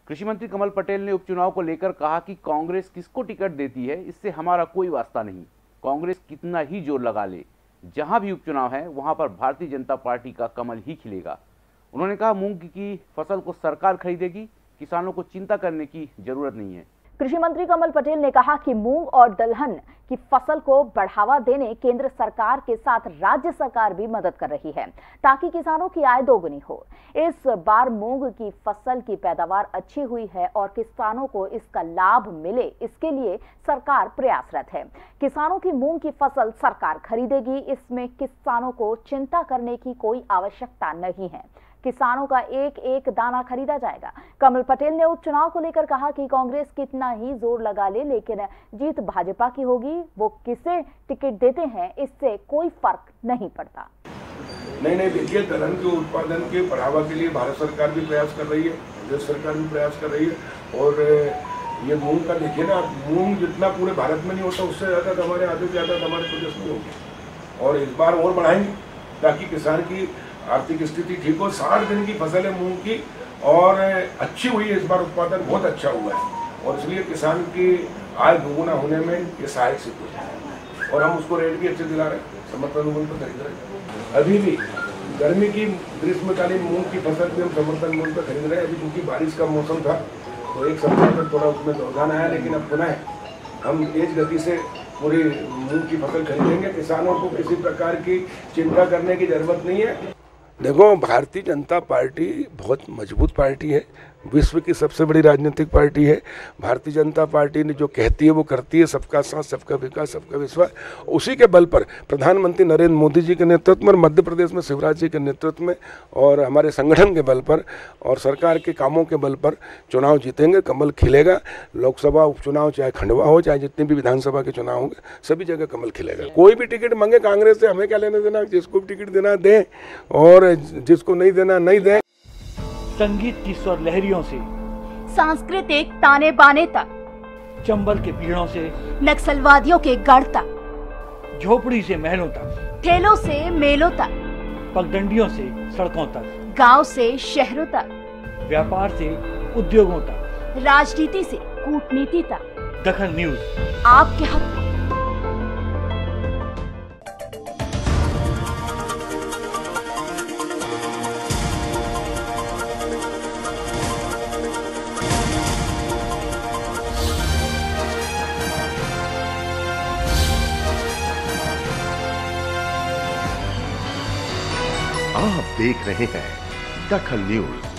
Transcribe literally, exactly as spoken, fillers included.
कृषि मंत्री कमल पटेल ने उपचुनाव को लेकर कहा कि कांग्रेस किसको टिकट देती है इससे हमारा कोई वास्ता नहीं। कांग्रेस कितना ही जोर लगा ले, जहां भी उपचुनाव है वहां पर भारतीय जनता पार्टी का कमल ही खिलेगा। उन्होंने कहा, मूंग की फसल को सरकार खरीदेगी, किसानों को चिंता करने की जरूरत नहीं है। कृषि मंत्री कमल पटेल ने कहा कि मूंग और दलहन की फसल को बढ़ावा देने केंद्र सरकार के साथ राज्य सरकार भी मदद कर रही है ताकि किसानों की आय दोगुनी हो। इस बार मूंग की फसल की पैदावार अच्छी हुई है और किसानों को इसका लाभ मिले, इसके लिए सरकार प्रयासरत है। किसानों की मूंग की फसल सरकार खरीदेगी, इसमें किसानों को चिंता करने की कोई आवश्यकता नहीं है। किसानों का एक एक दाना खरीदा जाएगा। कमल पटेल ने उपचुनाव को लेकर कहा कि कांग्रेस कितना ही जोर लगा ले, लेकिन जीत भाजपा की होगी। वो किसे टिकट देते हैं इससे कोई फर्क नहीं पड़ता। नहीं नहीं देखिए, दलहन के उत्पादन के बढ़ावा के लिए भारत सरकार भी प्रयास कर रही है, प्रदेश सरकार भी प्रयास कर रही है। और ये मूंग का देखिए ना, मूंग जितना पूरे भारत में नहीं होता उससे ज्यादा तो हमारे आधे से ज्यादा हमारे प्रदेश में होगी। और इस बार और बढ़ाएंगे ताकि किसान की आर्थिक स्थिति ठीक हो। साठ दिन की फसल है मूंग की और अच्छी हुई है, इस बार उत्पादन बहुत अच्छा हुआ है और इसलिए किसान की आय दोगुना होने में ये सहायक सिद्ध हो है। और हम उसको रेट भी अच्छे दिला रहे हैं, समर्थन मूल्य पर खरीद रहे हैं। अभी भी गर्मी की ग्रीष्मकालीन मूंग की फसल भी हम समर्थन मूल्य पर खरीद रहे हैं। अभी क्योंकि बारिश का मौसम था तो एक सप्ताह तक थोड़ा उसमें व्यवधान आया, लेकिन अब पुनः हम तेज गति से पूरी मूंग की फसल खरीदेंगे। किसानों को किसी प्रकार की चिंता करने की जरूरत नहीं है। देखो, भारतीय जनता पार्टी बहुत मजबूत पार्टी है, विश्व की सबसे बड़ी राजनीतिक पार्टी है। भारतीय जनता पार्टी ने जो कहती है वो करती है, सबका साथ, सबका विकास, सबका विश्वास। उसी के बल पर प्रधानमंत्री नरेंद्र मोदी जी के नेतृत्व में और मध्य प्रदेश में शिवराज जी के नेतृत्व में और हमारे संगठन के बल पर और सरकार के कामों के बल पर चुनाव जीतेंगे, कमल खिलेगा। लोकसभा उपचुनाव चाहे खंडवा हो, चाहे जितने भी विधानसभा के चुनाव होंगे, सभी जगह कमल खिलेगा। कोई भी टिकट मांगे कांग्रेस से, हमें क्या लेने देना, जिसको भी टिकट देना दें और जिसको नहीं देना नहीं दें। संगीत की स्वर लहरियों से सांस्कृतिक ताने बाने तक, चंबल के पीड़ों से नक्सलवादियों के गढ़ तक, झोपड़ी से महलों तक, ठेलों से मेलों तक, पगडंडियों से सड़कों तक, गांव से शहरों तक, व्यापार से उद्योगों तक, राजनीति से कूटनीति तक, दखल न्यूज आपके हक में। आप देख रहे हैं दखल न्यूज।